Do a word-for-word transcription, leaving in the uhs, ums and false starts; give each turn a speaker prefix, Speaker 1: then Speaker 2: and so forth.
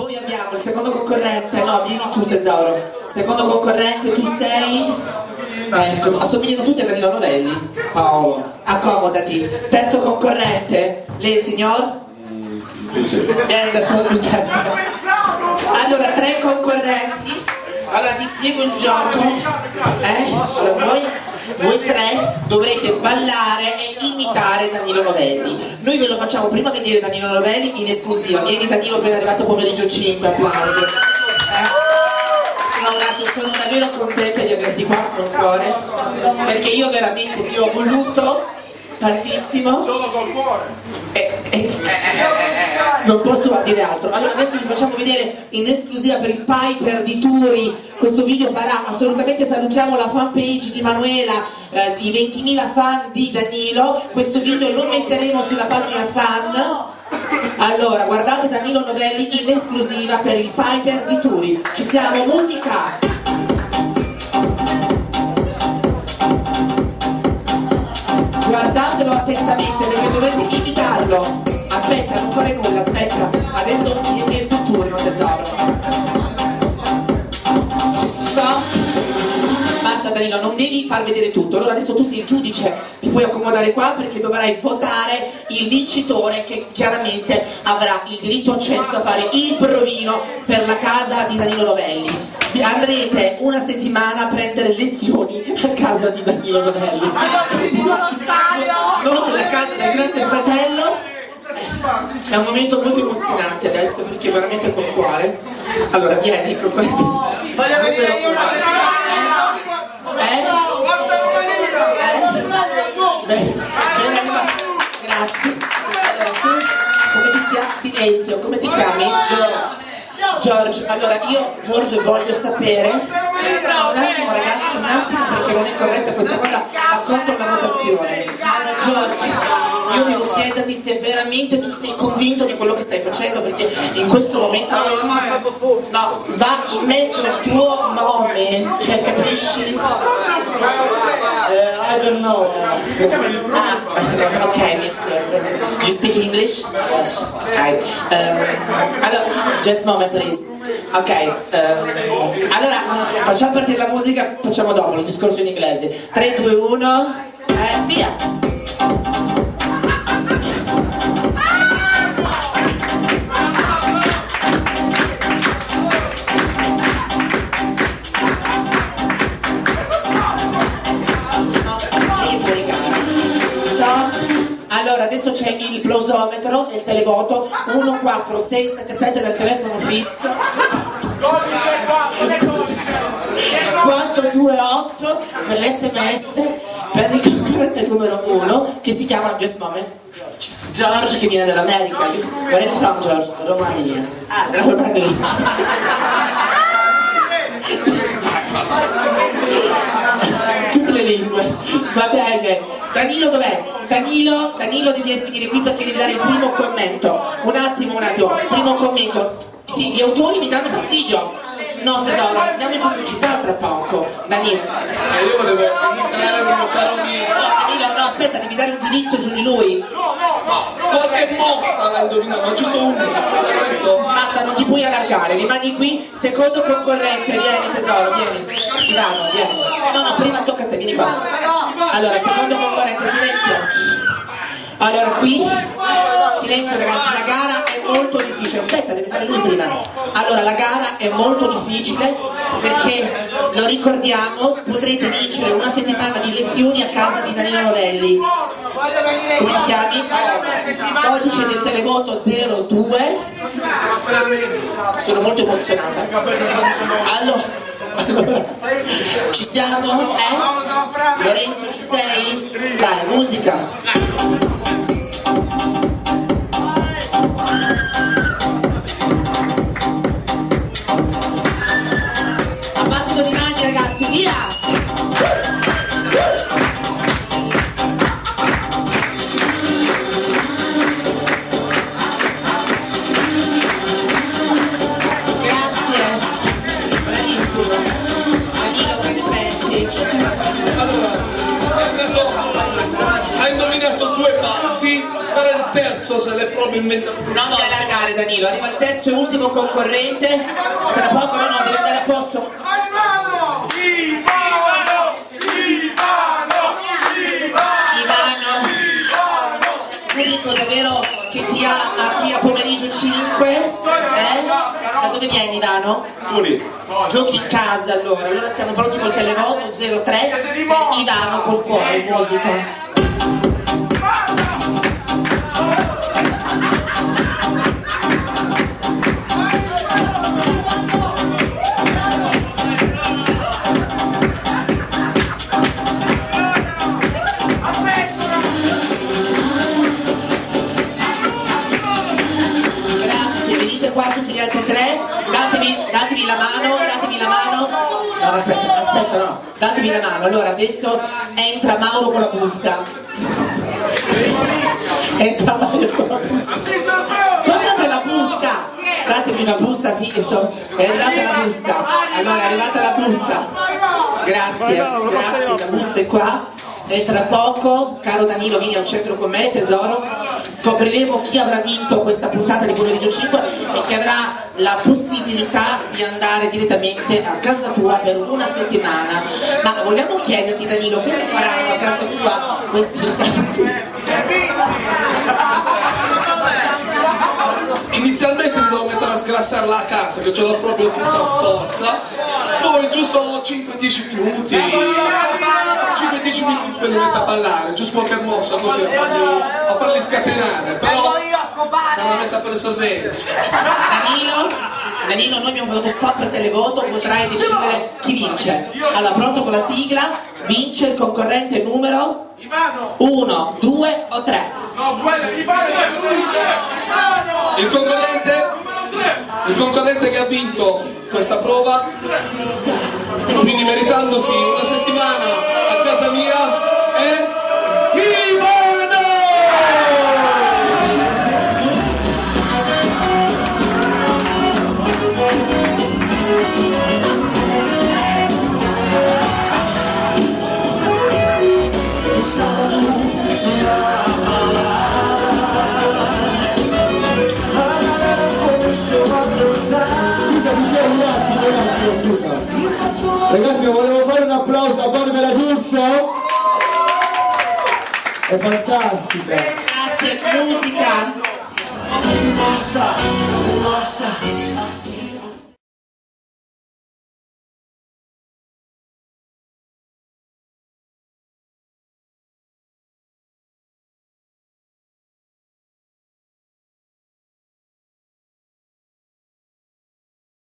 Speaker 1: Poi abbiamo il secondo concorrente, no, vieni tu tesoro. Secondo concorrente, tu sei? Ecco, assomigliano tutti a Danilo Novelli. Paolo. Accomodati. Terzo concorrente, lei il signor? Giuseppe. Vieni da solo Giuseppe. Allora, tre concorrenti. Allora vi spiego il gioco. Eh? Allora, voi, voi tre dovrete ballare e imitare Danilo Novelli. Noi ve lo facciamo prima vedere Danilo Novelli in esclusiva. Vieni Danilo, ben arrivato pomeriggio cinque, applauso. Eh? Sono, un attimo, sono davvero contenta di averti qua con cuore, perché io veramente ti ho voluto tantissimo. Solo col cuore. E, e, non posso dire altro. Allora adesso vi facciamo vedere in esclusiva per il Piper di Turi. Questo video farà, assolutamente salutiamo la fanpage di Manuela, eh, i ventimila fan di Danilo. Questo video lo metteremo sulla pagina fan. Allora, guardate Danilo Novelli in esclusiva per il Piper di Turi. Ci siamo, musica! Guardatelo attentamente perché dovete imitarlo. Aspetta, non fare nulla, aspetta. Adesso è il tuo turno, tesoro. Stop. Basta Danilo, non devi far vedere tutto. Allora adesso tu sei il giudice, ti puoi accomodare qua perché dovrai votare il vincitore che chiaramente avrà il diritto accesso a fare il provino per la casa di Danilo Novelli. Vi andrete una settimana a prendere lezioni a casa di Danilo Novelli. Non nella casa del grande fratello. È un momento molto emozionante adesso perché veramente col cuore. Allora vieni, crocodilo. Voglio venire io una Eh? Beh, grazie. Allora, tu, come ti chiami? Silenzio, come ti chiami? George. George, allora io George voglio sapere. Un attimo ragazzi, un attimo perché non è corretta questa cosa, va contro la votazione. Allora George, io devo chiederti se veramente tu sei convinto di quello che stai facendo, perché in questo momento no, va in mezzo il tuo nome, cioè capisci?
Speaker 2: Uh, I don't know.
Speaker 1: Ah, ok, mister. You speak English? Yes. Ok. Um, allora, just a moment please. Ok, um, allora facciamo partire la musica, facciamo dopo il discorso in inglese. tre, due, uno, e via! Allora adesso c'è il plausometro e il televoto uno quattro sei sette sette del telefono fisso quattro due otto per l'sms per il concorrente numero uno che si chiama Just Moment George, George che viene dall'America. Where are you from, George?
Speaker 2: Romania.
Speaker 1: Ah, dalla Romania. Tutte le lingue, va bene. Danilo dov'è? Danilo, Danilo devi venire qui perché devi dare il primo commento. Un attimo, un attimo, primo commento. Sì, gli autori mi danno fastidio. No tesoro, andiamo in pubblicità tra poco. Danilo.
Speaker 2: Eh, io volevo imitare un mio caro amico.
Speaker 1: No, Danilo, no, aspetta, devi dare un giudizio su di lui.
Speaker 2: No, no, no, qualche mossa l'hai indovinato, ma ci sono uno.
Speaker 1: Basta, non ti puoi allargare, rimani qui. Secondo concorrente, vieni tesoro, vieni. Ivano, vieni. No, no, prima tocca a te, vieni qua. Allora, secondo concorrente, silenzio. Allora, qui, silenzio ragazzi, la gara è molto difficile. Aspetta, devi fare lui prima. Allora, la gara è molto difficile perché, lo ricordiamo, potrete vincere una settimana di lezioni a casa di Danilo Novelli. Come ti chiami? Codice del televoto zero due. Sono molto emozionata. Allora, allora, ci siamo? Eh? Lorenzo, ci sei? Dai, musica! A battito di mani ragazzi, via!
Speaker 2: Hai indovinato due passi per il terzo se l'è proprio inventato.
Speaker 1: Non ti allargare Danilo, arriva il terzo e ultimo concorrente. Tra poco no, no, deve andare a posto.
Speaker 3: Ivano! Ivano!
Speaker 1: Ivano! L'unico davvero che ti ha qui a pomeriggio cinque. Eh? Da dove vieni Ivano?
Speaker 2: Turi.
Speaker 1: Giochi in casa allora, allora siamo pronti col televoto zero tre per Ivano col cuore, musica. Qua tutti gli altri tre, datevi, datevi la mano, datevi la mano, no aspetta, aspetta no, datevi la mano, allora adesso entra Mauro con la busta, entra Mauro con la busta, guardate la busta, datevi una busta, insomma, è arrivata la busta, allora è arrivata la busta, grazie, grazie, la busta è qua. E tra poco, caro Danilo, vieni al centro con me, tesoro, scopriremo chi avrà vinto questa puntata di pomeriggio cinque e chi avrà la possibilità di andare direttamente a casa tua per una settimana. Ma vogliamo chiederti Danilo, cosa faranno a casa tua questi ragazzi?
Speaker 2: Inizialmente mi devo mettere a sgrassare la casa che ce l'ho proprio tutta sporca, poi giusto cinque dieci minuti, cinque dieci minuti per mi mettere a ballare, giusto qualche mossa così a farli, a farli scatenare, però se la mette a fare salvezza.
Speaker 1: Danilo, Danilo, noi abbiamo fatto stop al televoto, potrai decidere chi vince. Allora, pronto con la sigla, vince il concorrente numero uno, due o tre?
Speaker 2: Il concorrente, il concorrente che ha vinto questa prova, quindi meritandosi una settimana a casa mia, è Ivano!
Speaker 4: Scusa, ragazzi, volevo fare un applauso a Barbara D'Urso, è fantastica.
Speaker 1: Grazie, musica.